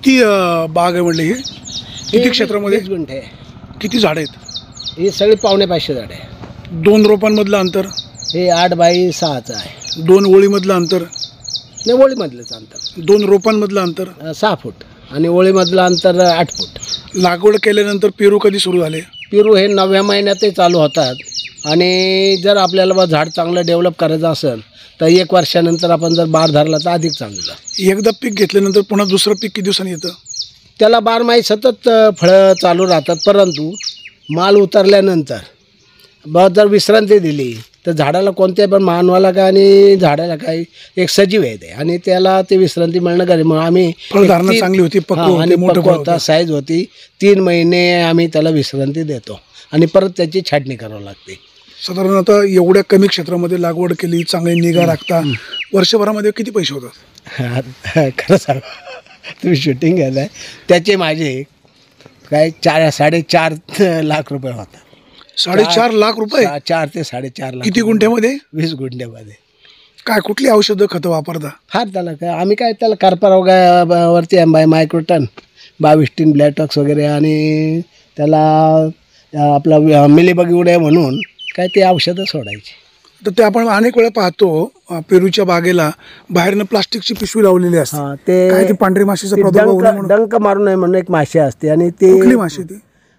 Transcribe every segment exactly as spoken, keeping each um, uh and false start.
किती बाग आहे म्हटलं? ही किती क्षेत्रामध्ये? वीस गुंठे. किती झाडं आहेत? ही सगळी पावणे पाचशे झाडं आहे. दोन रोपांमधलं अंतर? हे आठ बाय सहाचं आहे. दोन ओळीमधलं अंतर? नाही, ओळीमधलंच अंतर. दोन रोपांमधलं अंतर? अ, सहा फूट आणि ओळीमधलं अंतर आठ फूट. लागवड केल्यानंतर पेरू कधी सुरू झाले? पेरू हे नवव्या महिन्यातही चालू होतात आणि जर आपल्याला बा झाड चांगलं डेव्हलप करायचं असेल तर एक वर्षानंतर आपण जर बार धरला तर अधिक चांगलं. एकदा पीक घेतल्यानंतर पुन्हा दुसरं पीक किती दिवसांनी येतं? त्याला बारमाही सतत फळं चालू राहतात, परंतु माल उतरल्यानंतर ब जर विश्रांती दिली तर झाडाला कोणत्या पण मानवाला काय आणि झाडाला काय एक सजीव आहे ते, आणि त्याला ते विश्रांती मिळणं गरजेचं. मग आम्ही फळधारणा चांगली होती, पक्व आणि पक्व होता, साईज होती. तीन महिने आम्ही त्याला विश्रांती देतो आणि परत त्याची छाटणी करावी लागते. साधारण आता एवढ्या कमी क्षेत्रामध्ये लागवड केली, चांगली निगा राखता, वर्षभरामध्ये किती पैसे होतात? खरं सांग, तुम्ही शूटिंग घ्यायला आहे त्याचे माझे काय चार साडेचार लाख रुपये होतात. साडेचार लाख रुपये? चार ते साडेचार लाख. किती गुंठ्यामध्ये? वीस गुंठ्यामध्ये. काय कुठली औषधं खतं वापरता? फार त्याला काय आम्ही काय त्याला कार्पाराव वरती आहे बाय मायक्रोटन, बाविस्टीन, ब्लॅटॉक्स वगैरे, आणि त्याला आपला मिलीबग उड्या म्हणून काय ते औषधं सोडायची. तर ते आपण अनेक वेळा पाहतो पेरूच्या बागेला बाहेरनं प्लास्टिकची पिशवी लावलेली असते. हां, ते काय ती पांढरी माशीचा प्रादुर्भाव होऊ नये म्हणून? डंक मारू नये म्हणून एक माशी असते, आणि ती कुठली माशी? ती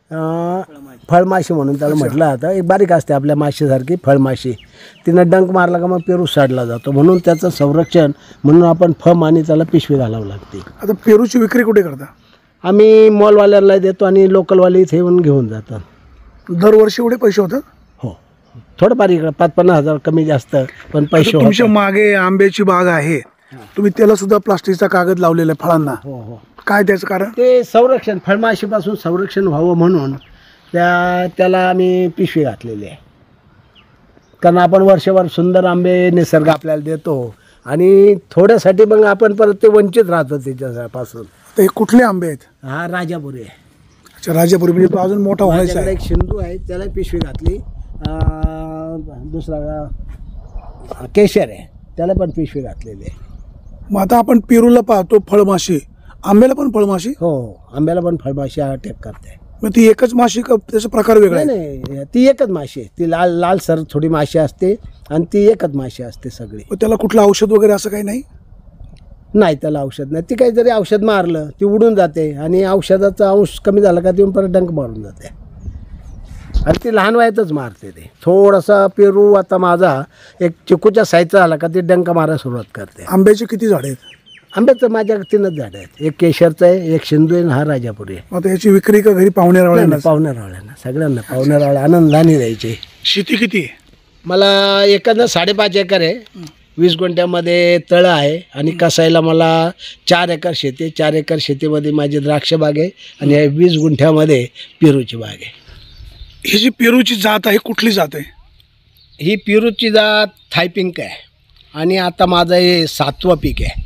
फळमाशी म्हणून त्याला म्हटलं जातं. एक बारीक असते आपल्या माशीसारखी फळमाशी. तिनं डंक मारला का मग पेरू साडला जातो, म्हणून त्याचं संरक्षण म्हणून आपण फम आणि त्याला पिशवी घालावं लागते. आता पेरूची विक्री कुठे करता? आम्ही मॉलवाल्याला देतो आणि लोकलवाले इथे येऊन घेऊन जातात. दरवर्षी एवढे पैसे होतात? हो, थोडंफार इकडं पाच पन्नास हजार कमी जास्त, पण पैसे. तुमच्या मागे आंब्याची बाग आहे, तुम्ही त्याला सुद्धा प्लास्टिकचा कागद लावलेला आहे फळांना. हो हो. काय त्याचं कारण? ते संरक्षण, फळमाशीपासून संरक्षण व्हावं म्हणून त्या त्याला आम्ही पिशवी घातलेली आहे. कारण आपण वर्षभर सुंदर आंबे निसर्ग आपल्याला देतो आणि थोड्यासाठी मग आपण परत ते वंचित राहतो त्याच्यापासून. तर हे कुठले आंबे आहेत? हा राजापुरी आहे. अच्छा, राजापुरी. म्हणजे तो अजून मोठा व्हायचा आहे. एक सिंधू आहे त्याला पिशवी घातली. दुसरा केशर आहे त्याला पण पिशवी घातलेली आहे. मग आता आपण पेरूला पाहतो फळमाशी, आंब्याला पण फळमाशी? हो, आंब्याला पण फळमाशी अटॅक करते. मग ती एकच माशी का त्याचा प्रकार वेगळा आहे? नाही, ती एकच माशी आहे. ती लाल लाल सर थोडी माशी असते आणि ती एकच माशी असते सगळी. मग त्याला कुठलं औषध वगैरे असं काही नाही? नाही, त्याला औषध नाही. ती काही जरी औषध मारलं ती उडून जाते आणि औषधाचा अंश कमी झाला का ती परत डंक मारून जाते, आणि ती लहान वयातच मारते. ते थोडासा पेरू आता माझा एक चिकूच्या साईजचा झाला का ती डंक मारायला सुरुवात करते. आंब्याचे किती झाडे आहेत? आंब्याचं माझ्या तीनच झाडं आहेत. एक केशरचं आहे, एक सिंधू आहे, हा राजापुरी आहे. आता याची विक्री का घरी पाहुण्या रावळ्यांना? पाहुण्या रावळ्यांना, सगळ्यांना पाहुण्या रावळ्या आनंदाने द्यायचे. शेती किती आहे? मला एकंदर साडेपाच एकर आहे. वीस गुंठ्यामध्ये तळं आहे आणि कसायला मला चार एकर शेती आहे. चार एकर शेतीमध्ये माझी द्राक्ष बाग आहे आणि वीस गुंठ्यामध्ये पेरूची बाग आहे. ही जी पेरूची जात आहे कुठली जात आहे? ही पेरूची जात थायपिंक आहे आणि आता माझं हे सातवं पीक आहे.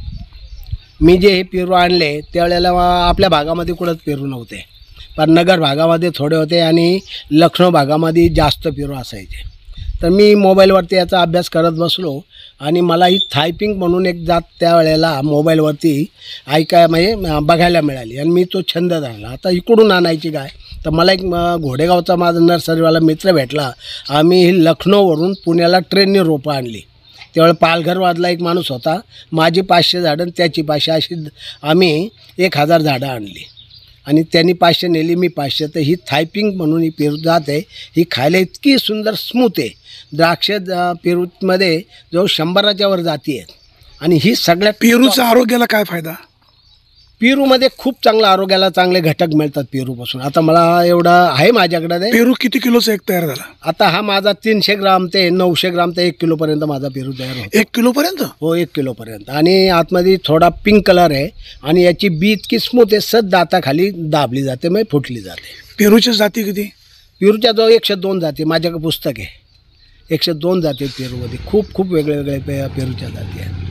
मी जे हे पेरू आणले त्यावेळेला आपल्या भागामध्ये कुठंच पेरू नव्हते, पण नगर भागामध्ये थोडे होते आणि लखनौ भागामध्ये जास्त पेरू असायचे. तर मी मोबाईलवरती याचा अभ्यास करत बसलो आणि मला ही थायपिंग म्हणून एक जात त्यावेळेला मोबाईलवरती ऐकाय म्हणजे बघायला मिळाली आणि मी तो छंद धरला. आता इकडून आणायची काय, तर मला एक घोडेगावचा माझा नर्सरीवाला मित्र भेटला. आम्ही ही लखनौवरून पुण्याला ट्रेनने रोपं आणली. त्यावेळेला पालघरवादला एक माणूस होता, माझी पाचशे झाडं आणि त्याची पाचशे, अशी आम्ही एक हजार झाडं आणली आणि त्यांनी पाचशे नेली, मी पाचशे. तर ही थायपिंग म्हणून ही पेरू जात आहे. ही खायला इतकी सुंदर स्मूथ आहे. द्राक्ष पेरूमध्ये जवळ शंभराच्या वर जाती आहेत आणि ही सगळ्या. पेरूचा आरोग्याला काय फायदा? पेरूमध्ये खूप चांगलं आरोग्याला चांगले घटक मिळतात पेरूपासून. आता मला एवढा आहे माझ्याकडे. पेरू किती किलोचा एक तयार झाला? आता हा माझा तीनशे ग्राम ते नऊशे ग्राम ते एक किलोपर्यंत माझा पेरू तयार होतो. एक किलोपर्यंत? हो, एक किलोपर्यंत. आणि आतमध्ये थोडा पिंक कलर आहे आणि याची बी इतकी स्मूथ आहे, सद दाताखाली दाबली जाते, मग फुटली जाते. पेरूच्या जाती किती? पेरूच्या जवळ एकशे दोन जाती, माझ्याकडे पुस्तक आहे. एकशे दोन जाती आहेत पेरूमध्ये. खूप खूप वेगळे वेगळे पे पेरूच्या जाती आहेत.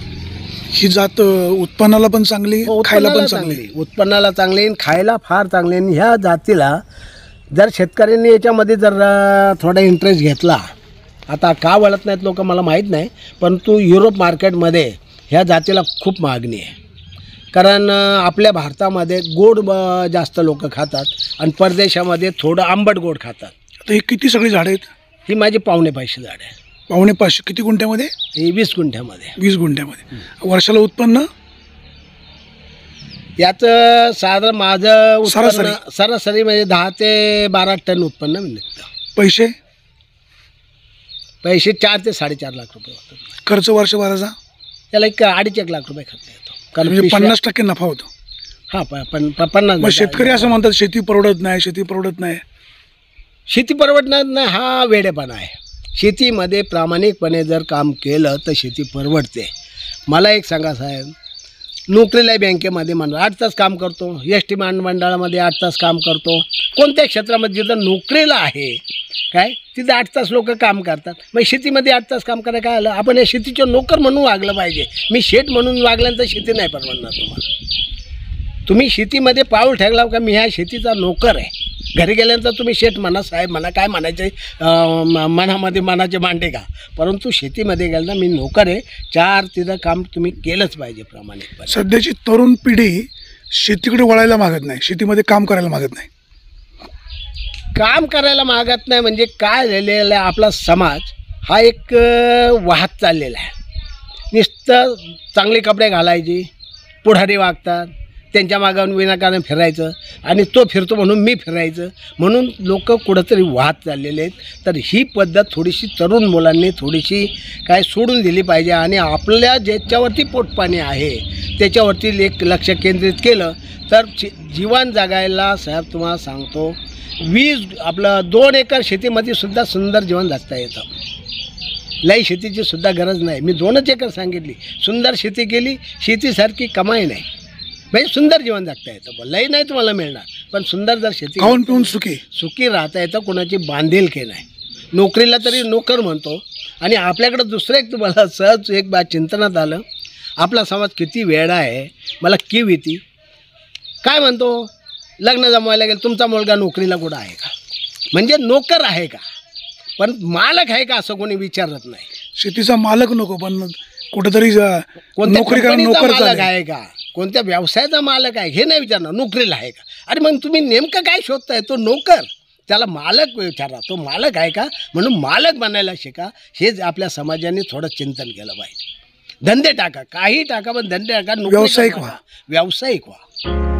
ही जात उत्पन्नाला पण चांगली, खायला पण चांगली. उत्पन्नाला चांगली आणि खायला फार चांगली. आणि ह्या जातीला जर शेतकऱ्यांनी याच्यामध्ये जर थोडा इंटरेस्ट घेतला, आता का वळत नाहीत लोक मला माहीत नाही, परंतु युरोप मार्केटमध्ये ह्या जातीला खूप मागणी आहे. कारण अं, आपल्या भारतामध्ये गोड ब- जास्त लोक खातात आणि परदेशामध्ये थोडं आंबट गोड खातात. आता हे किती सगळी झाडं आहेत? ही माझी पावणे पाचशे झाड आहे. पावणे पाचशे. किती गुंठ्यामध्ये? ही वीस गुंठ्यामध्ये. वीस गुंठ्यामध्ये. वर्षाला उत्पन्न याचं साधारण माझं उत्पन्न सरासरी? सरासरी म्हणजे दहा ते बारा टन उत्पन्न निघतं. पैसे पैसे चार ते साडेचार लाख रुपये होतात. खर्च वर्षभराचा त्याला एक अडीच एक लाख रुपये खर्च येतो. कारण म्हणजे पिशव्या- पन्नास टक्के नफा होतो. हा प- पण प- पन्नास मग शेतकरी असं म्हणतात शेती परवडत नाही, शेती परवडत नाही. शेती परवडणार नाही हा वेडेपणा आहे. शेतीमध्ये प्रामाणिकपणे जर काम केलं तर शेती परवडते. मला एक सांगा साहेब, नोकरीला बँकेमध्ये म्हणा आठ तास काम करतो, एस टी मंडळामध्ये आठ तास काम करतो, कोणत्या क्षेत्रामध्ये जिथं नोकरीला आहे काय तिथं आठ तास लोक काम करतात. मग शेतीमध्ये आठ तास काम करायला काय आलं? आपण या शेतीचे नोकर म्हणून वागलं पाहिजे. मी शेठ म्हणून वागल्यानंतर शेती नाही परवडणार तुम्हाला. तुम्ही शेतीमध्ये पाऊल ठेवला का मी ह्या शेतीचा नोकर आहे. घरी गेल्यानंतर तुम्ही शेठ म्हणा, साहेब म्हणा, काय म्हणायचे अं, म- मनामध्ये मनाचे मांडे का, परंतु शेतीमध्ये गेलं मी नोकर आहे. चार तिथं काम तुम्ही केलंच पाहिजे प्रामाणिकपणे. सध्याची तरुण पिढी शेतीकडे वळायला मागत नाही, शेतीमध्ये काम करायला मागत नाही. काम करायला मागत नाही म्हणजे काय झालेलं आहे, आपला समाज हा एक अं, वाहत चाललेला आहे. नुसतं चांगले कपडे घालायचे, पुढारी वागतात, त्यांच्या मागावून विनाकारण फिरायचं आणि तो फिरतो म्हणून मी फिरायचं, म्हणून लोक कुठंतरी वाहत चाललेले आहेत. तर ही पद्धत थोडीशी तरुण मुलांनी थोडीशी काय सोडून दिली पाहिजे आणि आपल्या ज्याच्यावरती पोटपाणी आहे त्याच्यावरती एक लक्ष केंद्रित केलं तर जी- जीवन जगायला साहेब तुम्हाला सांगतो वीस आपलं दोन एकर शेतीमध्ये सुद्धा सुंदर जीवन जगता येतं. लई शेतीची सुद्धा गरज नाही. मी दोनच एकर सांगितली, सुंदर शेती केली, शेतीसारखी कमाई नाही, म्हणजे सुंदर जीवन जगता येतं. लई नाही तुम्हाला मिळणार, पण सुंदर जर शेती खाऊन पिऊन सुखी सुखी राहता येतं. कोणाची बांधीलकी नाही. नोकरीला तरी नोकर म्हणतो. आणि आपल्याकडं दुसरं एक तुम्हाला सहज एक बा चिंतनात आलं, आपला समाज किती वेडा आहे. मला कीव येते. काय म्हणतो, लग्न जमवायला गेलं तुमचा मुलगा नोकरीला कुठं आहे का, म्हणजे नोकर आहे का, पण मालक आहे का असं कोणी विचारत नाही. शेतीचा मालक नको पण कुठेतरी कोणत्या नोकरी करा, कंपनीचा नोकर मालक चालेल. आहे का, कोणत्या व्यवसायाचा मालक आहे हे नाही विचारणार, नोकरीला आहे का. अरे मग तुम्ही नेमकं काय शोधताय, तो नोकर, त्याला मालक विचारा, तो मालक आहे का. म्हणून मालक बनायला शिका. हेच आपल्या समाजाने थोडं चिंतन केलं पाहिजे. धंदे टाका, काही टाका, पण धंदे टाका, नोकरी व्यावसायिक करू व्हा. नका. व्यावसायिक व्हा.